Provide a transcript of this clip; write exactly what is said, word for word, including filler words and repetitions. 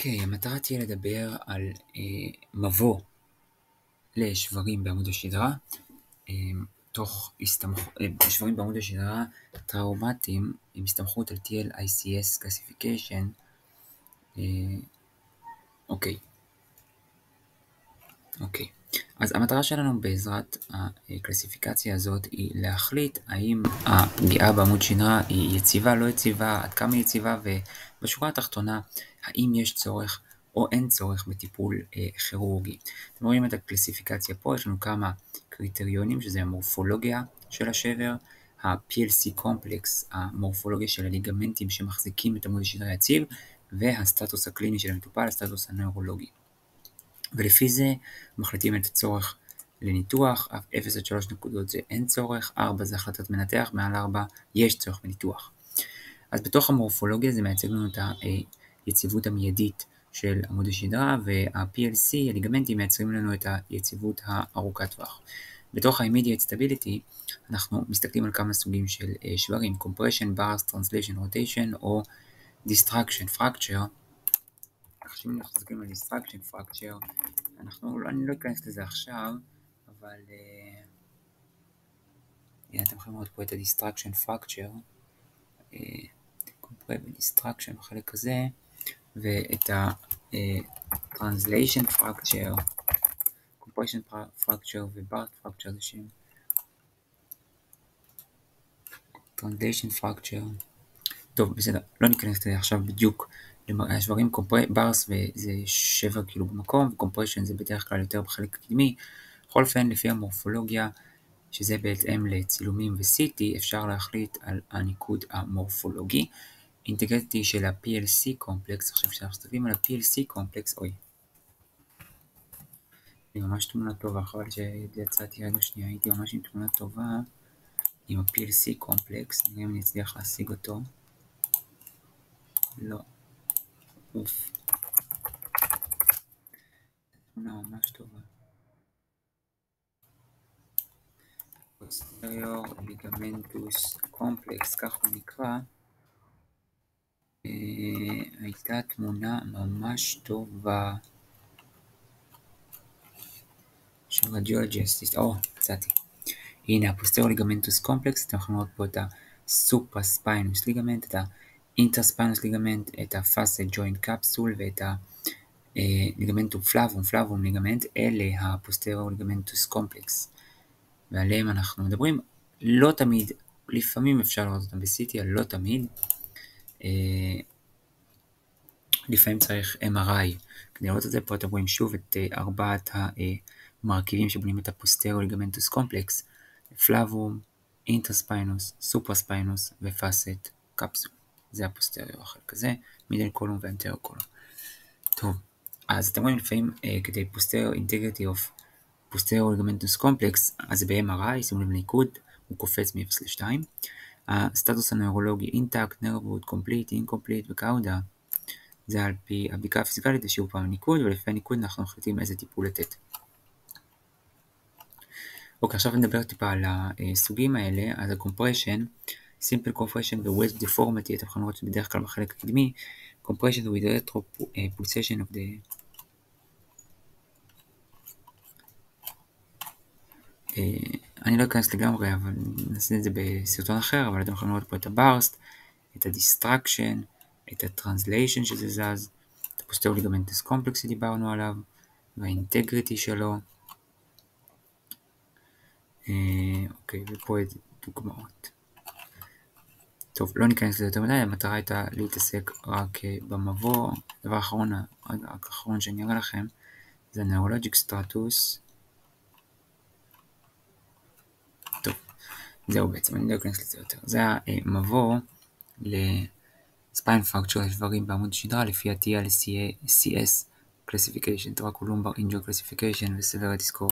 אוקיי, המטרה תהיה לדבר על אה, מבוא לשברים בעמוד השדרה, אה, תוך הסתמכות, אה, שברים בעמוד השדרה טראומטיים עם הסתמכות על טי אל איי סי אס Classification. אה, אוקיי. אוקיי. אז המטרה שלנו בעזרת הקלסיפיקציה הזאת היא להחליט האם הפגיעה בעמוד שדרה היא יציבה, לא יציבה, עד כמה יציבה, ובשורה התחתונה האם יש צורך או אין צורך בטיפול אה, כירורגי. אתם רואים את הקלסיפיקציה פה, יש לנו כמה קריטריונים, שזה המורפולוגיה של השבר, ה-פי אל סי קומפלקס, המורפולוגיה של הליגמנטים שמחזיקים את עמוד השדרה יציב, והסטטוס הקליני של המטופל, הסטטוס הנוירולוגי. ולפי זה מחליטים את הצורך לניתוח, אפס עד שלוש נקודות זה אין צורך, ארבע זה החלטת מנתח, מעל ארבע יש צורך בניתוח. אז בתוך המורפולוגיה זה מייצג לנו את היציבות המיידית של עמוד השדרה, וה-פי אל סי, הליגמנטים, מייצרים לנו את היציבות הארוכת טווח. בתוך ה-immediate stability אנחנו מסתכלים על כמה סוגים של שברים, compression, burst, translation, rotation או destruction, fracture. אם אנחנו מסתכלים על destruction fracture, אנחנו, אני לא אכנס לזה עכשיו, אבל uh, הנה אתם יכולים לראות פה את ה-destruction fracture, uh, destruction בחלק הזה, ואת ה-translation uh, fracture, compression fracture ו-burst fracture זה שם. translation fracture. טוב, בסדר, לא ניכנס לזה עכשיו בדיוק. השברים ברס וזה שבר כאילו במקום, וקומפרשן זה בדרך כלל יותר בחלק הקדמי. בכל אופן, לפי המורפולוגיה, שזה בהתאם לצילומים ו-סי טי, אפשר להחליט על הניקוד המורפולוגי. אינטגריטי של ה-פי אל סי קומפלקס, עכשיו כשאנחנו מסתכלים על ה-פי אל סי קומפלקס, אוי. היא ממש תמונה טובה, חבל שיצאתי רגע שנייה, הייתי ממש עם תמונה טובה עם ה-פי אל סי קומפלקס, נראה אם אני אצליח להשיג אותו. לא. אוף. תמונה ממש טובה. posterior ligamentous complex, כך הוא נקרא. אה, הייתה תמונה ממש טובה של רדיולוגית. או, מצאתי. הנה, ה-posterior ligamentous complex, אתם יכולים לראות פה את ה-supraspinous ligament, את ה-interspinous ligament, את ה-facet joint capsule ואת ה-ligamentum flavum, flavum ligament, אלה ה-posterior ligamentous complex. ועליהם אנחנו מדברים. לא תמיד, לפעמים אפשר לראות אותם ב-סי טי, אבל לא תמיד. אה, לפעמים צריך אם אר איי כדי לראות את זה. פה אתם רואים שוב את אה, ארבעת המרכיבים שבונים את הפוסטריור ליגמנטוס קומפלקס, פלאבום, אינטרספיינוס, סופרספיינוס ופאסט קפסול. זה הפוסטריור החלק הזה, מידל קולום ואנטריור קולום. טוב, אז אתם רואים לפעמים אה, כדי posterior integrity of posterior ligamentous complex, אז זה ב-אם אר איי, שימו לב לניקוד, הוא קופץ מ-אפס לשתיים. הסטטוס הנוירולוגי אינטקט, נרבוד, קומפליט, אינקומפליט וקאודה, זה על פי הבדיקה הפיזיקלית, לשיעור פעם ניקוד, ולפי הניקוד אנחנו מחליטים איזה טיפול לתת. אוקיי, עכשיו נדבר טיפה על הסוגים האלה. אז ה-compression, simple compression ו-wedge deformity, אתם יכולים לראות שבדרך כלל בחלק הקדמי, compression with retro pulsation of the אני לא אכנס לגמרי, אבל נעשה את זה בסרטון אחר, אבל אתם יכולים לראות פה את הברסט, את הדיסטרקשן, את הטרנסליישן שזה זז, את הפוסטריור ליגמנטוס קומפלקס שדיברנו עליו, והאינטגריטי שלו. אוקיי, ופה את דוגמאות. טוב, לא ניכנס לזה יותר מדי, המטרה הייתה להתעסק רק במבוא. דבר אחרון, רק האחרון שאני אראה לכם, זה הנוירולוגיק סטטוס. טוב, זהו בעצם, אני לא אכנס לזה יותר. זה המבוא לספיין פרקצ'ר לשברים בעמוד השדרה לפי ה-טי אל סי אס Classification, Thoracolumbar Injury Classification ו-Severity Score.